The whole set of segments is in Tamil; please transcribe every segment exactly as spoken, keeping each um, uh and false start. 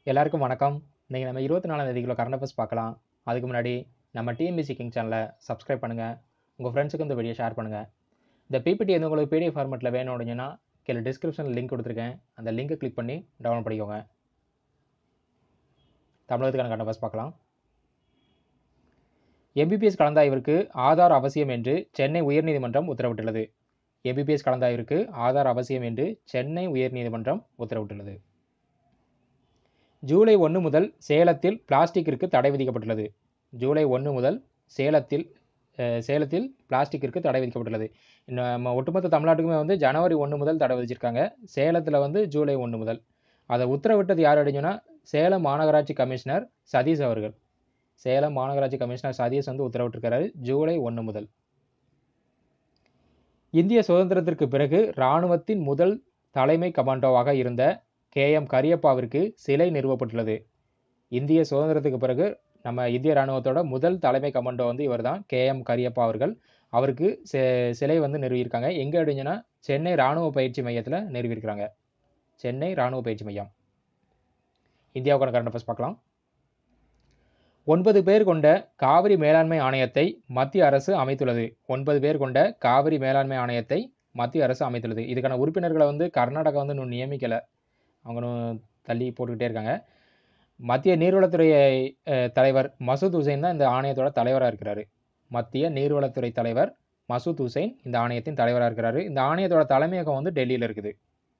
எல்லாருக்கும் வணக்கம். இன்னைக்கு நம்ம இருபத்தி நாலாம் தேதிக்குள்ள கரண்ட் அஃபேர்ஸ் பார்க்கலாம். அதுக்கு முன்னாடி நம்ம டிஎன்பிஎஸ்சி கிங் சேனலை சப்ஸ்கிரைப் பண்ணுங்க. உங்க ஃப்ரெண்ட்ஸுக்கு இந்த வீடியோ ஷேர் பண்ணுங்க. இந்த பிபிடி வந்து உங்களுக்கு பிடிஎஃப் ஃபார்மேட்டில் வேணும் அப்படின்னா கீழே டிஸ்கிரிப்ஷனில் லிங்க் கொடுத்துருக்கேன். அந்த லிங்கை கிளிக் பண்ணி டவுன்லோட் பண்ணிக்கோங்க. தமிழகத்துக்கான கரண்ட் அஃபேர்ஸ் பார்க்கலாம். எம்பிபிஎஸ் கலந்தாய்விற்கு ஆதார் அவசியம் என்று சென்னை உயர்நீதிமன்றம் உத்தரவிட்டுள்ளது. எம்பிபிஎஸ் கலந்தாய்விற்கு ஆதார் அவசியம் என்று சென்னை உயர்நீதிமன்றம் உத்தரவிட்டுள்ளது. ஜூலை ஒன்று முதல் சேலத்தில் பிளாஸ்டிக்கிற்கு தடை விதிக்கப்பட்டுள்ளது. ஜூலை ஒன்று முதல் சேலத்தில் சேலத்தில் பிளாஸ்டிக்கிற்கு தடை விதிக்கப்பட்டுள்ளது. நம்ம ஒட்டுமொத்த தமிழ்நாட்டுக்குமே வந்து ஜனவரி ஒன்று முதல் தடை விதிச்சிருக்காங்க. சேலத்தில் வந்து ஜூலை ஒன்று முதல். அதை உத்தரவிட்டது யார் அப்படின்னா சேலம் மாநகராட்சி கமிஷனர் சதீஷ் அவர்கள். சேலம் மாநகராட்சி கமிஷனர் சதீஷ் வந்து உத்தரவிட்டிருக்கிறாரு ஜூலை ஒன்று முதல். இந்திய சுதந்திரத்திற்கு பிறகு இராணுவத்தின் முதல் தலைமை கமாண்டோவாக இருந்த கே எம் கரியப்பாவிற்கு சிலை நிறுவப்பட்டுள்ளது. இந்திய சுதந்திரத்துக்கு பிறகு நம்ம இந்திய இராணுவத்தோட முதல் தலைமை கமாண்டோ வந்து இவர் தான் கே எம் கரியப்பா அவர்கள். அவருக்கு சிலை வந்து நிறுவியிருக்காங்க. எங்கே அப்படின்னா சென்னை இராணுவ பயிற்சி மையத்தில் நிறுவியிருக்கிறாங்க. சென்னை இராணுவ பயிற்சி மையம். இந்தியாவுக்கான கரண்ட் அஃபேர்ஸ் பார்க்கலாம். ஒன்பது பேர் கொண்ட காவிரி மேலாண்மை ஆணையத்தை மத்திய அரசு அமைத்துள்ளது. ஒன்பது பேர் கொண்ட காவிரி மேலாண்மை ஆணையத்தை மத்திய அரசு அமைத்துள்ளது. இதுக்கான உறுப்பினர்களை வந்து கர்நாடகா வந்து இன்னும் நியமிக்கலை. அவங்களும் தள்ளி போட்டுக்கிட்டே இருக்காங்க. மத்திய நீர்வளத்துறை தலைவர் மசூத் ஹுசைன் தான் இந்த ஆணையத்தோட தலைவராக இருக்கிறாரு. மத்திய நீர்வளத்துறை தலைவர் மசூத் ஹுசைன் இந்த ஆணையத்தின் தலைவராக இருக்கிறாரு. இந்த ஆணையத்தோட தலைமையகம் வந்து டெல்லியில் இருக்குது.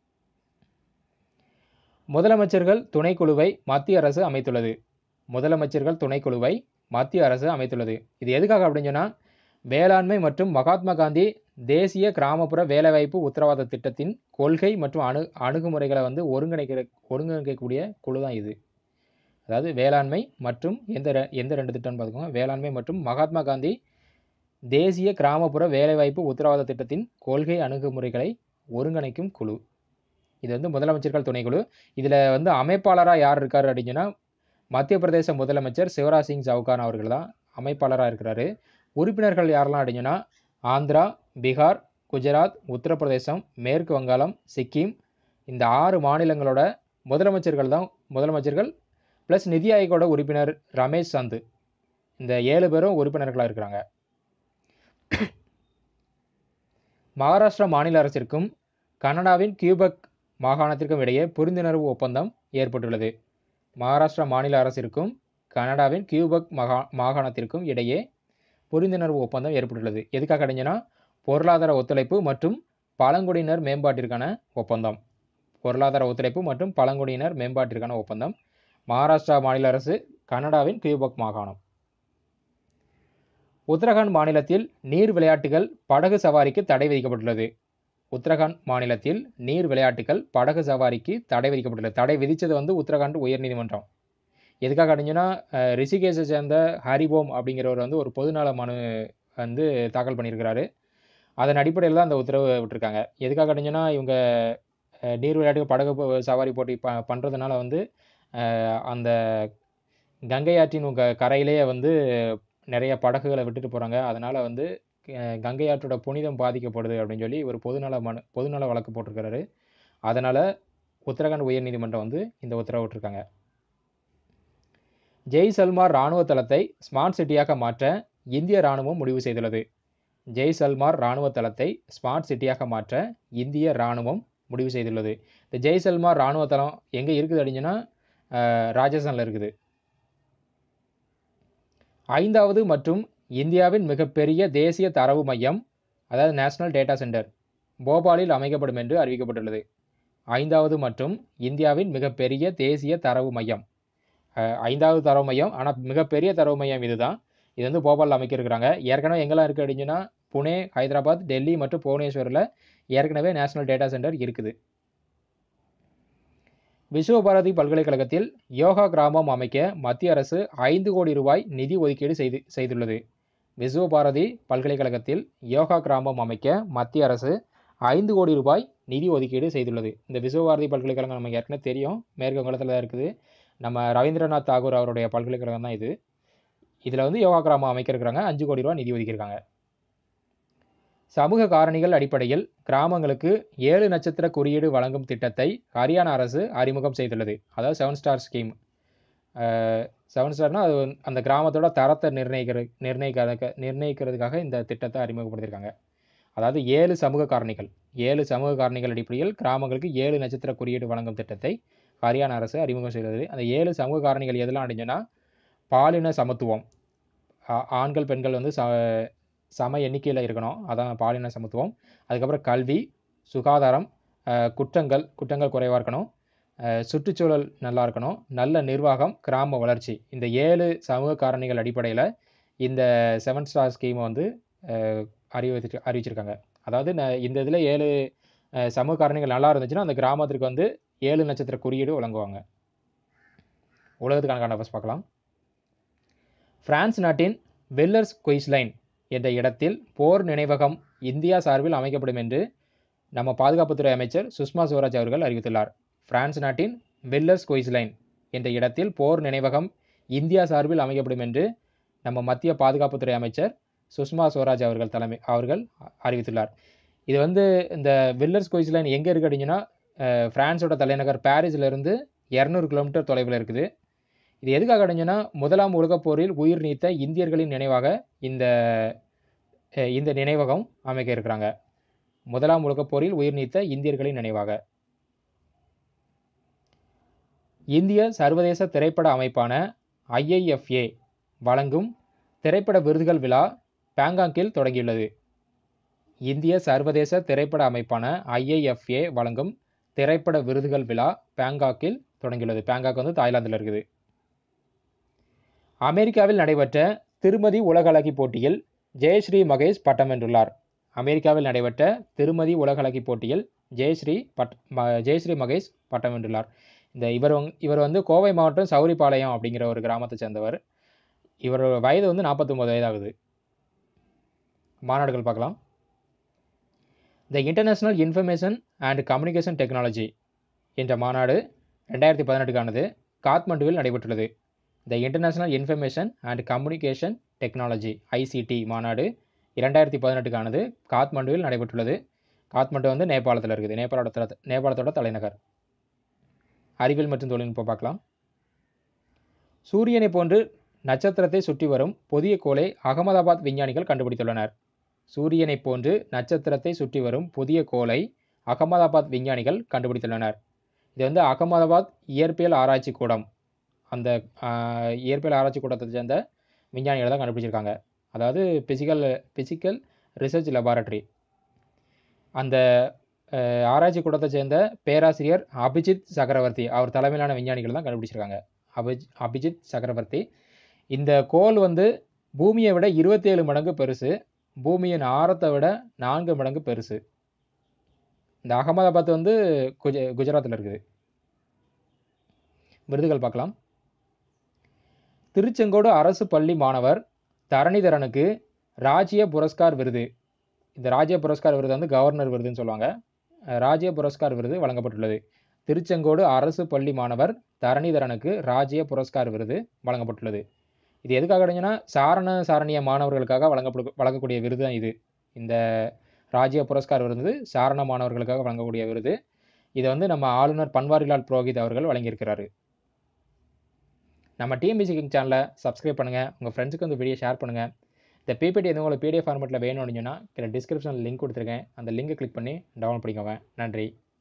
முதலமைச்சர்கள் துணைக்குழுவை மத்திய அரசு அமைத்துள்ளது. முதலமைச்சர்கள் துணைக்குழுவை மத்திய அரசு அமைத்துள்ளது. இது எதுக்காக அப்படின்னு சொன்னால் வேளாண்மை மற்றும் மகாத்மா காந்தி தேசிய கிராமப்புற வேலைவாய்ப்பு உத்தரவாத திட்டத்தின் கொள்கை மற்றும் அணு அணுகுமுறைகளை வந்து ஒருங்கிணைக்கிற ஒருங்கிணைக்கக்கூடிய குழு தான் இது. அதாவது வேளாண்மை மற்றும் எந்த எந்த ரெண்டு திட்டம்னு பார்த்துக்கோங்க. வேளாண்மை மற்றும் மகாத்மா காந்தி தேசிய கிராமப்புற வேலைவாய்ப்பு உத்தரவாத திட்டத்தின் கொள்கை அணுகுமுறைகளை ஒருங்கிணைக்கும் குழு. இது வந்து முதலமைச்சர்கள் துணைக்குழு. இதில் வந்து அமைப்பாளராக யார் இருக்கார் அப்படின்னா மத்திய பிரதேச முதலமைச்சர் சிவராஜ் சிங் சவுகான் அவர்கள் தான் அமைப்பாளராக இருக்கிறாரு. உறுப்பினர்கள் யாரெல்லாம் அப்படின்னா ஆந்திரா, பீகார், குஜராத், உத்தரப்பிரதேசம், மேற்கு வங்காளம், சிக்கிம் இந்த ஆறு மாநிலங்களோட முதலமைச்சர்கள் தான் முதலமைச்சர்கள் ப்ளஸ் நிதி ஆயோகோட உறுப்பினர் ரமேஷ் சந்த். இந்த ஏழு பேரும் உறுப்பினர்களாக இருக்கிறாங்க. மகாராஷ்டிரா மாநில அரசிற்கும் கனடாவின் கியூபெக் மாகாணத்திற்கும் இடையே புரிந்துணர்வு ஒப்பந்தம் ஏற்பட்டுள்ளது. மகாராஷ்டிரா மாநில அரசிற்கும் கனடாவின் கியூபெக் மாகா மாகாணத்திற்கும் இடையே புரிந்துணர்வு ஒப்பந்தம் ஏற்பட்டுள்ளது. எதுக்காக கிடைஞ்சுன்னா பொருளாதார ஒத்துழைப்பு மற்றும் பழங்குடியினர் மேம்பாட்டிற்கான ஒப்பந்தம். பொருளாதார ஒத்துழைப்பு மற்றும் பழங்குடியினர் மேம்பாட்டிற்கான ஒப்பந்தம். மகாராஷ்டிரா மாநில அரசு, கனடாவின் கியூபெக் மாகாணம். உத்தரகாண்ட் மாநிலத்தில் நீர் விளையாட்டுகள் படகு சவாரிக்கு தடை விதிக்கப்பட்டுள்ளது. உத்தரகாண்ட் மாநிலத்தில் நீர் விளையாட்டுகள் படகு சவாரிக்கு தடை விதிக்கப்பட்டுள்ளது. தடை விதித்தது வந்து உத்தரகாண்ட் உயர்நீதிமன்றம். எதுக்காக அப்படின்னா ரிஷிகேஷை சேர்ந்த ஹரிபோம் அப்படிங்கிறவர் வந்து ஒரு பொதுநல மனு வந்து தாக்கல் பண்ணியிருக்கிறாரு. அதன் அடிப்படையில் தான் அந்த உத்தரவு விட்டுருக்காங்க. எதுக்காக அப்படின்னா இவங்க நீர் விளையாட்டு படகு சவாரி போட்டி ப பண்ணுறதுனால வந்து அந்த கங்கை ஆற்றின் உங்கள் கரையிலேயே வந்து நிறைய படகுகளை விட்டுட்டு போகிறாங்க. அதனால் வந்து கங்கை ஆற்றோட புனிதம் பாதிக்கப்படுது அப்படின்னு சொல்லி ஒரு பொதுநல மனு பொதுநல வழக்கு போட்டிருக்கிறாரு. அதனால் உத்தரகாண்ட் உயர்நீதிமன்றம் வந்து இந்த உத்தரவு விட்டுருக்காங்க. ஜெய்சல்மார் இராணுவ தளத்தை ஸ்மார்ட் சிட்டியாக மாற்ற இந்திய இராணுவம் முடிவு செய்துள்ளது. ஜெய்சல்மார் இராணுவ தளத்தை ஸ்மார்ட் சிட்டியாக மாற்ற இந்திய இராணுவம் முடிவு செய்துள்ளது. இந்த ஜெய்சல்மார் இராணுவ தளம் எங்கே இருக்குது அப்படின்னா ராஜஸ்தானில் இருக்குது. ஐந்தாவது மற்றும் இந்தியாவின் மிகப்பெரிய தேசிய தரவு மையம் அதாவது நேஷனல் டேட்டா சென்டர் போபாலில் அமைக்கப்படும் என்று அறிவிக்கப்பட்டுள்ளது. ஐந்தாவது மற்றும் இந்தியாவின் மிகப்பெரிய தேசிய தரவு மையம் ஐந்தாவது தரவு மையம். ஆனால் மிகப்பெரிய தரவு மையம் இது தான். இது வந்து போபாலில் அமைக்கிருக்கிறாங்க. ஏற்கனவே எங்கெல்லாம் இருக்குது அப்படின்னா புனே, ஹைதராபாத், டெல்லி மற்றும் புவனேஸ்வரில் ஏற்கனவே நேஷனல் டேட்டா சென்டர் இருக்குது. விஸ்வபாரதி பல்கலைக்கழகத்தில் யோகா கிராமம் அமைக்க மத்திய அரசு ஐந்து கோடி ரூபாய் நிதி ஒதுக்கீடு செய்து செய்துள்ளது. விஸ்வபாரதி பல்கலைக்கழகத்தில் யோகா கிராமம் அமைக்க மத்திய அரசு ஐந்து கோடி ரூபாய் நிதி ஒதுக்கீடு செய்துள்ளது. இந்த விஸ்வபாரதி பல்கலைக்கழகம் நமக்கு ஏற்கனவே தெரியும், மேற்கு வங்காளத்தில் தான் இருக்குது. நம்ம ரவீந்திரநாத் தாகூர் அவருடைய பல்கலைக்கழகம் தான் இது. இதில் வந்து யோகா கிராமம் அமைக்க இருக்கிறாங்க. அஞ்சு கோடி ரூபா நிதி ஒதுக்கியிருக்காங்க. சமூக காரணிகள் அடிப்படையில் கிராமங்களுக்கு ஏழு நட்சத்திர குறியீடு வழங்கும் திட்டத்தை ஹரியானா அரசு அறிமுகம் செய்துள்ளது. அதாவது செவன் ஸ்டார் ஸ்கீம். செவன் ஸ்டார்னா அது அந்த கிராமத்தோட தரத்தை நிர்ணயிக்கிற நிர்ணயிக்க நிர்ணயிக்கிறதுக்காக இந்த திட்டத்தை அறிமுகப்படுத்தியிருக்காங்க. அதாவது ஏழு சமூக காரணிகள் ஏழு சமூக காரணிகள் அடிப்படையில் கிராமங்களுக்கு ஏழு நட்சத்திர குறியீடு வழங்கும் திட்டத்தை ஹரியானா அரசு அறிமுகம் செய்தது. அந்த ஏழு சமூக காரணிகள் எதெல்லாம் அடைஞ்சுன்னா பாலின சமத்துவம், ஆண்கள் பெண்கள் வந்து ச சம எண்ணிக்கையில் இருக்கணும், அதான் பாலின சமத்துவம். அதுக்கப்புறம் கல்வி, சுகாதாரம், குற்றங்கள் குற்றங்கள் குறைவாக இருக்கணும், சுற்றுச்சூழல் நல்லா இருக்கணும், நல்ல நிர்வாகம், கிராம வளர்ச்சி. இந்த ஏழு சமூக காரணிகள் அடிப்படையில் இந்த செவன் ஸ்டார் ஸ்கீமை வந்து அறிவிச்சு அறிவிச்சிருக்காங்க. அதாவது இந்த இதில் ஏழு சமூக காரணிகள் நல்லா இருந்துச்சுன்னா அந்த கிராமத்திற்கு வந்து ஏழு நட்சத்திர குறியீடு வழங்குவாங்க. உலகத்துக்கான ஃபர்ஸ்ட் பார்க்கலாம். பிரான்ஸ் நாட்டின் வெல்லர்ஸ் குயிஸ்லைன் என்ற இடத்தில் போர் நினைவகம் இந்தியா சார்பில் அமைக்கப்படும் என்று நம்ம பாதுகாப்புத்துறை அமைச்சர் சுஷ்மா ஸ்வராஜ் அவர்கள் அறிவித்துள்ளார். பிரான்ஸ் நாட்டின் வெல்லர்ஸ் குயிஸ்லைன் என்ற இடத்தில் போர் நினைவகம் இந்தியா சார்பில் அமைக்கப்படும் என்று நம்ம மத்திய பாதுகாப்புத்துறை அமைச்சர் சுஷ்மா ஸ்வராஜ் அவர்கள் தலைமை அவர்கள் அறிவித்துள்ளார். இது வந்து இந்த வெல்லர்ஸ் குயிஸ்லைன் எங்கே இருக்குது அப்படின்னா பிரான்ஸோட தலைநகர் பாரிஸிலிருந்து இரநூறு கிலோமீட்டர் தொலைவில் இருக்குது. இது எதுக்காக அடைஞ்சுன்னா முதலாம் உலகப் போரில் உயிர் நீத்த இந்தியர்களின் நினைவாக இந்த இந்த நினைவகம் அமைக்க இருக்கிறாங்க. முதலாம் உலகப் போரில் உயிர் நீத்த இந்தியர்களின் நினைவாக. இந்திய சர்வதேச திரைப்பட அமைப்பான ஐ ஐ எஃப் ஏ வழங்கும் திரைப்பட விருதுகள் விழா பாங்காக்கில் தொடங்கியுள்ளது. இந்திய சர்வதேச திரைப்பட அமைப்பான ஐ ஐ எஃப் ஏ வழங்கும் திரைப்பட விருதுகள் விழா பாங்காக்கில் தொடங்கியுள்ளது. பாங்காக் வந்து தாய்லாந்தில் இருக்குது. அமெரிக்காவில் நடைபெற்ற திருமதி உலகளகி போட்டியில் ஜெயஸ்ரீ மகேஷ் பட்டம் வென்றுள்ளார். அமெரிக்காவில் நடைபெற்ற திருமதி உலகளகி போட்டியில் ஜெயஸ்ரீ பட் ஜெயஸ்ரீ மகேஷ் பட்டம் வென்றுள்ளார். இந்த இவர் இவர் வந்து கோவை மாவட்டம் சௌரிபாளையம் அப்படிங்கிற ஒரு கிராமத்தை சேர்ந்தவர். இவரோட வயது வந்து நாற்பத்தொம்பது வயதாகுது. மாநாடுகள் பார்க்கலாம். The international information and communication technology என்ற மாநாடு ரெண்டாயிரத்தி பதினெட்டுக்கானது காத்மண்டுவில் நடைபெற்றுள்ளது. The international information and communication technology ICT மாநாடு இரண்டாயிரத்தி பதினெட்டுக்கானது காத்மண்டுவில் நடைபெற்றுள்ளது. காத்மண்டு வந்து நேபாளத்தில் இருக்குது. நேபாளத்தோட நேபாளத்தோட தலைநகர். அறிவியல் மற்றும் தொழில்நுட்பம் பார்க்கலாம். சூரியனை போன்று நட்சத்திரத்தை சுற்றி வரும் புதிய கோளை அகமதாபாத் விஞ்ஞானிகள் கண்டுபிடித்துள்ளனர். சூரியனை போன்று நட்சத்திரத்தை சுற்றி வரும் புதிய கோளை அகமதாபாத் விஞ்ஞானிகள் கண்டுபிடித்துள்ளனர். இது வந்து அகமதாபாத் இயற்பியல் ஆராய்ச்சி கூடம், அந்த இயற்பியல் ஆராய்ச்சி கூடத்தை சேர்ந்த விஞ்ஞானிகள் தான் கண்டுபிடிச்சிருக்காங்க. அதாவது பிசிக்கல் பிசிக்கல் ரிசர்ச் லெபார்டரி. அந்த ஆராய்ச்சி கூடத்தை சேர்ந்த பேராசிரியர் அபிஜித் சக்கரவர்த்தி அவர் தலைமையிலான விஞ்ஞானிகள் தான் கண்டுபிடிச்சிருக்காங்க. அபிஜ் அபிஜித் சக்கரவர்த்தி. இந்த கோள் வந்து பூமியை விட இருபத்தி ஏழு மடங்கு பெருசு, பூமியின் ஆரத்தை விட நான்கு மடங்கு பெருசு. இந்த அகமதாபாத் வந்து குஜ குஜராத்தில் இருக்குது. விருதுகள் பார்க்கலாம். திருச்செங்கோடு அரசு பள்ளி மாணவர் தரணிதரனுக்கு ராஜ்ய புரஸ்கார் விருது. இந்த ராஜ்ய புரஸ்கார் விருது வந்து கவர்னர் விருதுன்னு சொல்லுவாங்க. ராஜ்ய புரஸ்கார் விருது வழங்கப்பட்டுள்ளது. திருச்செங்கோடு அரசு பள்ளி மாணவர் தரணிதரனுக்கு ராஜ்ய புரஸ்கார் விருது வழங்கப்பட்டுள்ளது. இது எதுக்காக அடைஞ்சுன்னா சாரண சாரணிய மாணவர்களுக்காக வழங்கப்படு வழங்கக்கூடிய விருது தான் இது. இந்த ராஜ்ய புரஸ்கார் விருது சாரண மாணவர்களுக்காக வழங்கக்கூடிய விருது. இதை வந்து நம்ம ஆளுநர் பன்வாரிலால் புரோஹித் அவர்கள் வழங்கியிருக்கிறாரு. நம்ம டிஎன்பிஎஸ்சி கிங் சேனலை சப்ஸ்கிரைப் பண்ணுங்கள். உங்கள் ஃப்ரெண்ட்ஸுக்கு வந்து வீடியோ ஷேர் பண்ணுங்கள். இந்த பிபிடி எதுவும் உங்களுக்கு பிடிஎஃப் ஃபார்மெட்டில் வேணும் அப்படின்னா கீழே டிஸ்கிரிப்ஷனில் லிங்க் கொடுத்துருக்கேன். அந்த லிங்கை கிளிக் பண்ணி டவுன்லோட் பண்ணிக்கோங்க. நன்றி.